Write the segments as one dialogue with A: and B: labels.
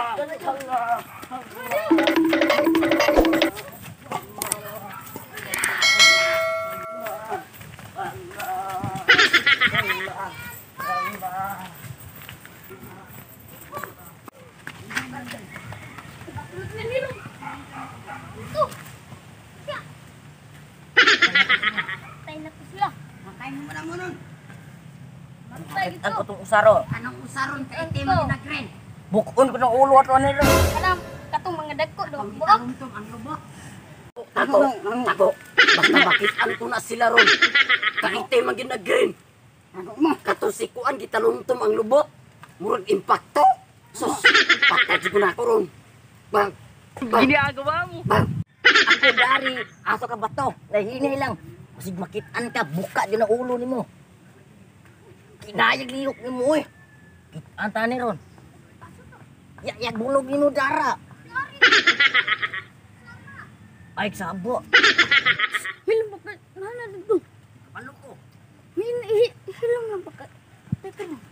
A: Ang kutong usaro.
B: Anong usaron kay itim mo ginagren?
A: Bukon ko ng ulo at ano rin.
C: Kanang katong mga dagko do. Buok.
B: Ang lubok.
A: Ako. Basta makitaan ko na sila ron. Kahit man ginagrin.
B: Ano mo?
A: Katusikuan gitalumtom ang lubok. Murag impacto. Sus, patay ko na ako ron. Bang.
D: Ginagawa mo.
A: Bang. Ako dari. Aso ka ba to? Nahinay lang. Masig makitaan ka. Buka din ang ulo ni mo. Kinayag liyok ni mo eh. Kitaan tani ron. Yag bunog ni mo dara. Ay, sabo.
C: Hilang bakit mana dito?
A: Ano ko?
C: Hilang na bakit. Teka mo.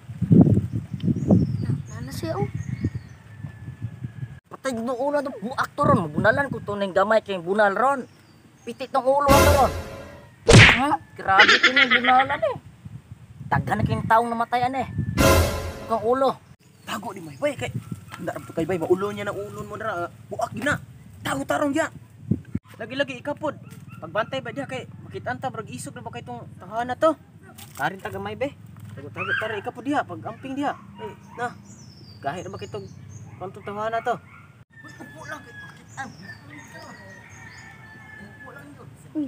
C: Nana siya oh.
A: Patay ng ulo na buak to ron. Mabunalan ko to ng gamay kay bunal ron. Pitit ng ulo na ron. Ha? Grabe ko ng bunalan eh. Daghan na kayong taong namatayan eh. Ang ulo.
D: Tago di may bay kay. Handa ra kay bay maulo niya na ulon mo dara. Buak gina. Tago tarong dia. Lagi-lagi ikapod. Pagbantay ba dia kay makitaan ta brag isog na ba kay tong tahanan to. Karin taga may bay. Tago-tago tara ikapod dia pag amping dia. Eh na. Kahit na ba kay tong kantong tahanan to.
A: Upo lang kay pakitaan. Upo lang yun.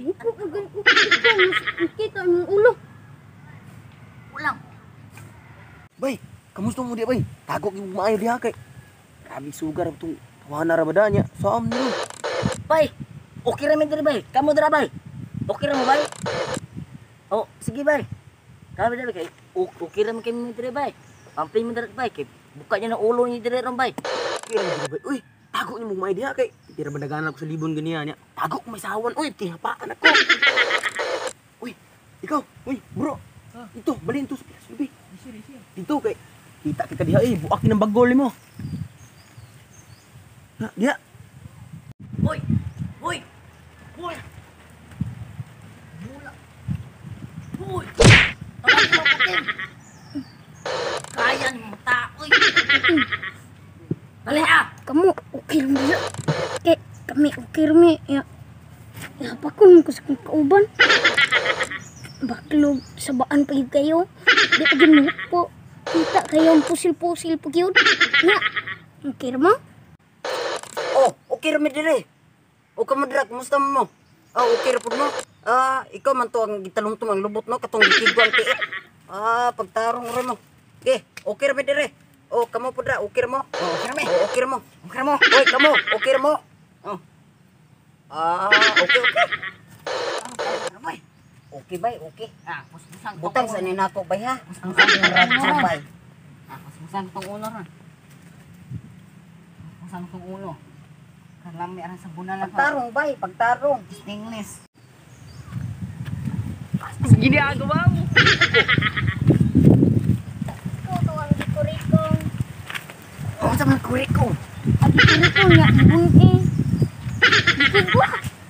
C: Kita ang ulo.
A: Ulang.
D: Bay, kamusta mo dia bay? Tago yung maayo dia kay. Grabe sugar tong tahanan ra ba niya. Saam ni.
A: Bay, okay ramen diri bay. Kamu dira bay. Okay ra mo bay? Oh, sige bay. Kami diri kay okay ramen kay mo diri bay. Amping mo diri bay kay buka niya ng ulo ni diri ron bay.
D: Kira mo bay. Uy, tago ni mo maayo dia kay. Tira ba daganan ako sa libon ganiya niya. Tago ko may sawan. Uy, tinapaan ako. Uy, ikaw. Uy, bro. Ito, balin to sa Pilas. Dito kay kita kita diha eh. Buak ng bagol mo. Ha, dia.
A: Hoy! Hoy! Hoy! Mula! Hoy! Tawag mo putin! Kaya ng taoy! Bali ah!
C: Kamu okay lang dia. Kami okay rami. Ya pakun ko sa kong kauban. Baklog sabaan pa yun kayo. Di pa ginunok po. Kita kayo ang pusil-pusil po yun. Nga. Okay mo?
A: Oh! Okay rami dire! O kamadra, kumusta mo? Ah, okay ra pud mo? Ah, ikaw man to ang gitalungtong ang lubot no? Katong gikigwang tiit. Ah, pagtarong ra mo. Okay rami dire! Oh, kamo pud ra, okay ra mo? Oh, okay rami! Oh, okay ra mo! Okay ra mo! Hoy, kamo! Okay ra mo! Oh. Ah, okay. Okay bay, okay.
B: Ah, puspusan ko.
A: Butang sa ninako bay ha. Ang aming radyo bay.
B: Ah, puspusan tong ulo ron. Puspusan tong ulo. Kalami ara sa bunalan ko.
A: Pagtarong bay, pagtarong.
B: Stainless.
D: Ginagawa mo.
C: Ito ang dikurikong.
A: Oh, sa mga kuriko.
C: Ang dikurikong nga. Ibun eh. Dikigwa.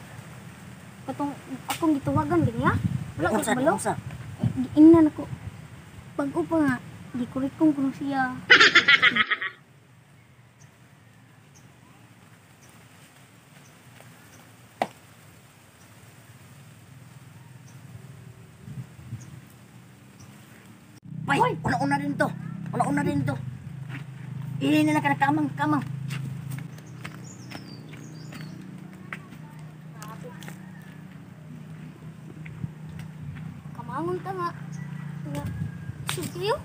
C: Akong gitawagan din ya. Wala ko
A: Unsa,
C: balo.
A: unsa?
C: Giingnan ako. Bago pa nga. Dikurikong ko na siya.
A: Bay, una-una din to. Una-una din to. Ihin na ka na kamang.
C: Kamangon ta nga. Nga. Sige.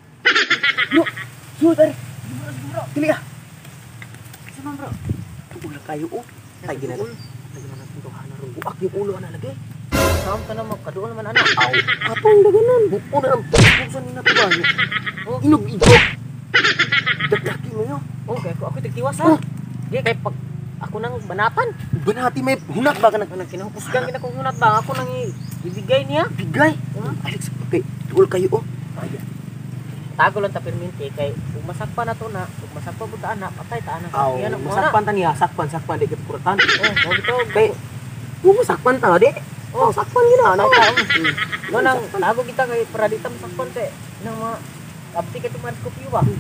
D: Bro, bar. Dili ka. Sama bro. Tugula kayo oh. Ay ginala. Nagana ng tuhanan ron. Buak yung ulo ana lagi. Sam ka na magkaduol man ana. Aw. Apong daganan. Buko na ang pusan ni nato ba. Oh, inog. Daglaki mo yo. Okay, ako tigtiwas ha. Di kay pag ako nang banatan. Banati may hunat ba ka nang kinahupusgan kina kong hunat ba ako nang ibigay niya. Bigay. Alex, okay. Duol kayo oh. Ay. tago lang ta perminti kay kung masakpan na to na, kung masakpan po ta anak, patay ta anak.
E: Aw,
D: Yan ang mga
E: masakpan ta niya, sakpan di kita kuratan.
D: Oh, mo bitaw.
E: Kay masakpan ta di. Oh, sakpan gina na ta.
D: No nang tago kita kay para di ta masakpan te. Nang mga abti ka tuman kopyo ba.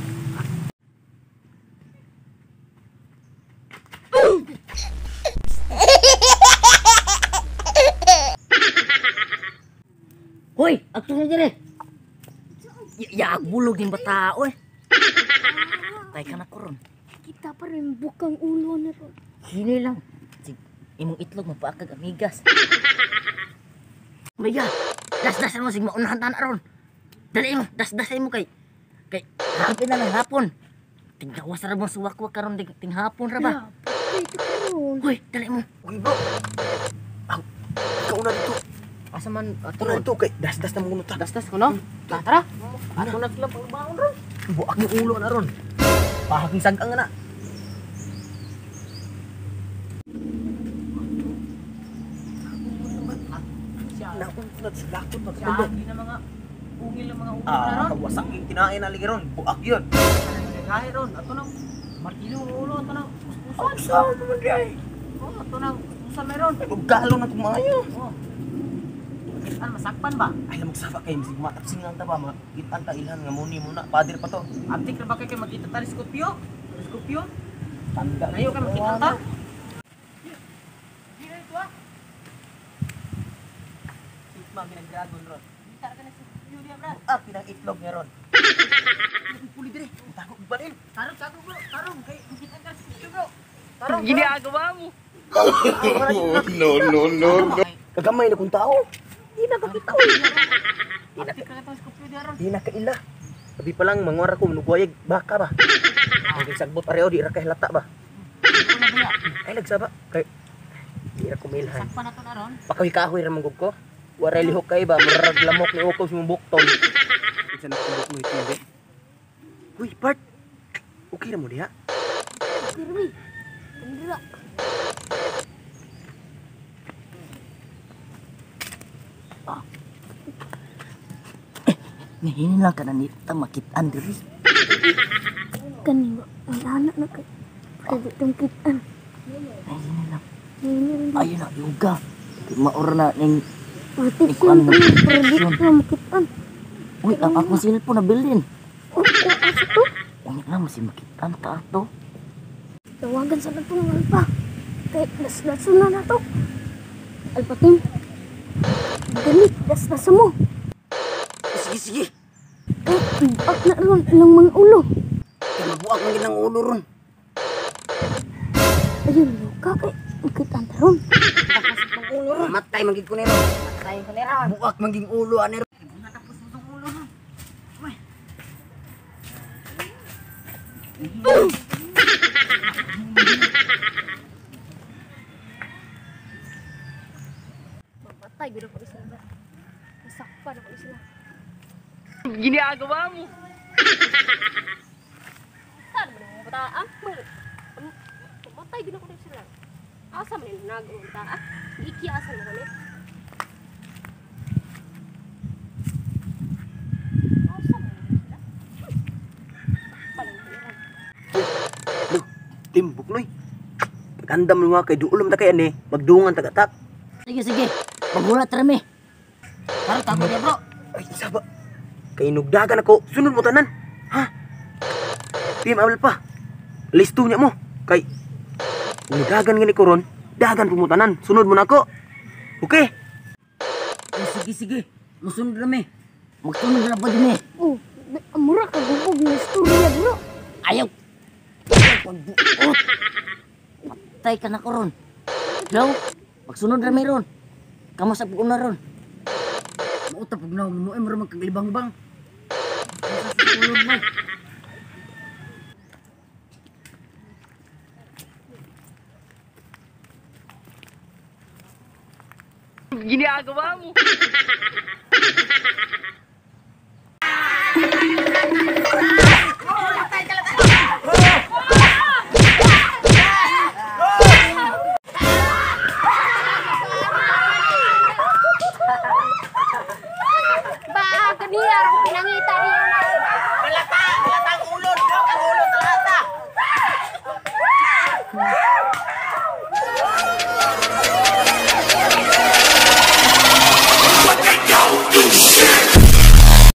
A: Hoy, akto na dire. Ya bulog din bata oy. Tay ka na koron.
C: Kita pa rin bukang ulo na ron.
A: Sini lang. Imong itlog mapaakag amigas. Maya, das-dasan mo sig maunahan ta na ron. Dali mo, das-dasan mo kay hapon na lang hapon. Tinggawas ra mo suwak-wak karon ting hapon ra ba?
C: Patay ka ron.
A: Hoy, dali mo.
E: Uy, bro. Aw, ikaw na dito.
D: Asa man
E: Ito na dito kay das-das na muna ta.
D: das ko no. Tara. Ako na sila pangbaon ron.
E: Buak yung ulo na ron. Pahaking sagang na. Nauntunat sa lakot magtulo.
D: Hindi na mga ugil ng mga ugil na ron.
E: Kawasak yung kinain na lagi ron. Buak yun.
D: Kahit ron, ato nang martilyo ang ulo, ato nang
E: Ang
D: puspusan.
E: saan naman kay?
D: Oh, ato nang puspusan meron.
E: Galo na tumayo.
D: Oh. Ano, masakpan ba?
E: Ay, lamang saba kayo. Masig matapsing lang ta ba? Magitan ta ilhan nga muni muna. Padir pa to.
D: Abtik na ba kayo makita ta skopyo? Skopyo?
E: Tanda.
D: Ngayon ka makita ta? Di na ito ah.
E: Itma, ginag-dragon ron.
D: Kita ka na skopyo diya, brad.
E: Ah, pinang itlog niya ron. Puli dire. Tago ba rin?
D: Tarong, bro. Tarong, kay makita ka skopyo, bro. Tarong,
A: Ginagawa mo.
E: No. Kagamay na kung tao. Di na kakita ko.
D: abtik ka na skopyo diya ron.
E: Di na kaila. Sabi pa lang, mangwara ko, manugwayag, baka ba? Ang sagbot areo, di ra kay halata ba?
D: Ano ba ya?
E: Ay, nagsaba. Kay, di ra kumilhan.
D: Sakpan na to na ron.
E: Pakawi-kahoy ra manggug ko. Waray lihok kay ba, mararag lamok ni Ukos mong bukton. Isa na kubok mo ito, Uy, Bart. Okay ra mo diha?
C: Kirby. Andra.
A: Ngayon lang ka na nita makitaan diri.
C: Kani ba? Ang anak na kay. Pwede itong kitaan.
A: Ngayon lang.
C: Ngayon rin.
A: Ayun na, yoga. Maura na ning
C: Pati
A: ikaw
C: siya.
A: na
C: Pwede ito makitaan.
A: uy, ang akong cellphone na bilin.
C: O, asa to?
A: Unya lang masih makitaan ta ato.
C: Tawagan sa natong alpa. Kay das-dasan na to. Alpating. Dali, das-dasan mo.
A: Sige.
C: Eh, buak na ron ilang mga ulo.
A: Kaya mabuak man ginang ulo ron.
C: Ayun, luka kay. Makitaan ta ron.
A: Ulo ron. Matay man gid ko ni ron.
D: Tayo ko nira.
A: Buak man ging ulo ani ron.
D: Natapos mo tong ulo ron.
C: Mamatay, gula pa sila. Nasakpan ako sila.
A: Ginagawa mo.
B: Saan mo nang bataan? Matay gina ko din sila. Asa man yung nag-unta? Ikiasan mo kami. Asa man yung sila? Palangkiran.
E: Tim, buknoy. Pagandam nga kay duulom ta kay ani, magdungan tagatak.
A: Sige. Magulat rami.
D: Tarong, tago niya, bro.
E: Ay, saba. Kay nugdagan ako, sunod mo tanan. Ha? Tim, awal pa. Listo niya mo. Kay, kung nugdagan gani ko ron, dagan pumutanan. Sunod mo na ako. Okay?
A: Sige. Musunod rami. Magtunod na ba din eh.
C: Oh, amura ka gubog na istorya bro.
A: Ayaw. Pagbuot. Patay ka na ko ron. Daw, magsunod rami ron. Kamu sa puguna ron. Mauta pag na mo ay mura magkaglibang-bang. Ulog mo. Ginagawa mo.